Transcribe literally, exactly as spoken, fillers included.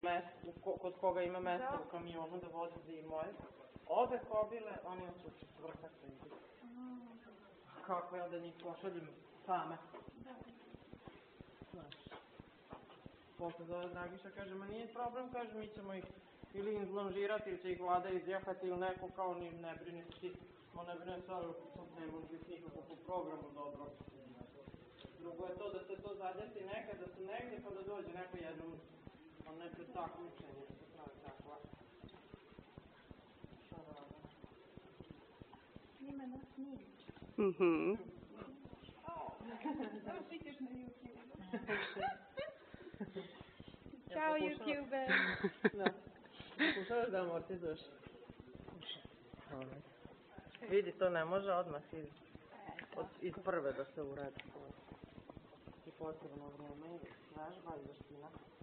kod koga ima mesta u kamionu da vozi zimuje. Ove kobile, oni su četvrtak vidi. Kako ja da njih pošaljem same? Znaš, posle zove Dragiša, kaže, ma nije problem, kaže, mi ćemo ih ili izlonžirati, ili će ih vlada izjahati, ili neko kao ni ne brini ti, mo ne brini se, ali ne može biti nikako po programu dobro. Drugo je to da se to zadesi nekad, da su negde, pa da dođe neko jednom, on ne pred takmičenje, da se pravi takva. Šta rada? Ima nas snimi. Mhm. Evo stićeš na YouTube. Ćao YouTube. Da. Pokušavaš da amortizuješ? Vidi, to ne može odmah iz prve da se uradi. I potrebno vreme i vežba i veština.